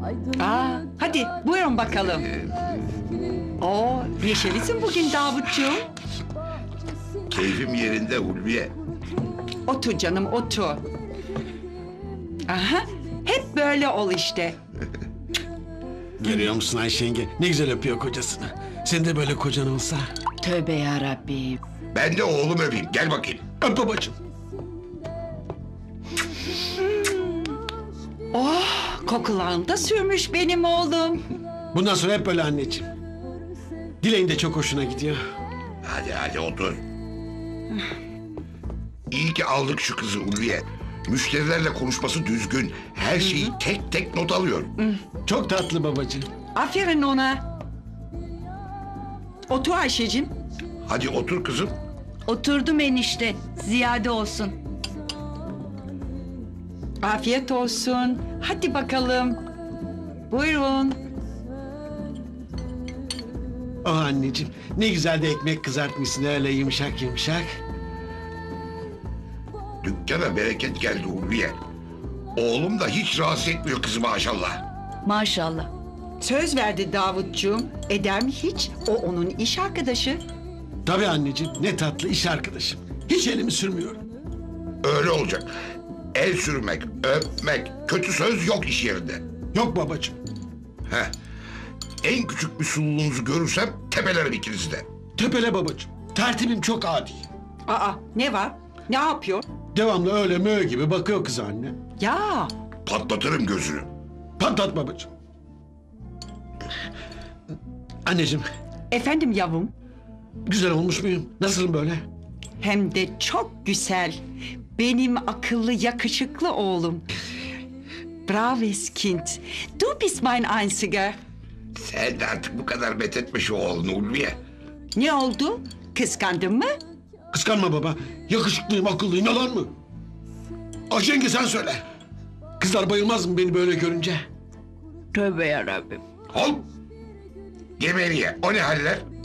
Hadi buyurun bakalım. Oo, neşelisin bugün Davutcuğum. Keyfim yerinde Ulviye. Otur canım, otur. Aha, hep böyle ol işte. Görüyor musun Ayşe yenge? Ne güzel öpüyor kocasını. Senin de böyle kocan olsa. Tövbe yarabbim. Ben de oğlum öpeyim. Gel bakayım. Öp babacığım. Oh, kokularını da sürmüş benim oğlum. Bundan sonra hep böyle anneciğim. Dileğin de çok hoşuna gidiyor. Hadi otur. İyi ki aldık şu kızı Ulviye. Müşterilerle konuşması düzgün. Her şeyi tek tek not alıyor. Çok tatlı babacığım. Aferin ona. Otur Ayşeciğim. Hadi otur kızım. Oturdum enişte. Ziyade olsun. Afiyet olsun. Hadi bakalım. Buyurun. Oh anneciğim, ne güzel de ekmek kızartmışsın öyle yumuşak yumuşak. Dükkana bereket geldi Ulviye. Oğlum da hiç rahatsız etmiyor kızı maşallah. Maşallah. Söz verdi Davutcuğum. Eder mi hiç? O onun iş arkadaşı. Tabii anneciğim, ne tatlı iş arkadaşım. Hiç elimi sürmüyorum. Öyle olacak. El sürmek, öpmek, kötü söz yok iş yerinde. Yok babacığım. Heh. En küçük bir sululuğunuzu görürsem tepelerim ikinizi de. Tepele babacığım. Tertibim çok adi. Aa, ne var? Ne yapıyor? Devamlı öyle mö gibi bakıyor kız anne. Ya, Patlatırım gözünü. Patlat babacığım. Anneciğim, efendim yavrum. güzel olmuş muyum? Nasılım böyle? Hem de çok güzel. Benim akıllı, yakışıklı oğlum. Braves Kind. Du bist mein einziger. Sen de artık bu kadar methetme şu oğlunu Ulviye. Ne oldu? Kıskandın mı? Kıskanma baba. Yakışıklıyım, akıllıyım, yalan mı? Ayşe yenge sen söyle. Kızlar bayılmaz mı beni böyle görünce? Tövbe yarabbim. Al. Yemeğini ye. O ne haller?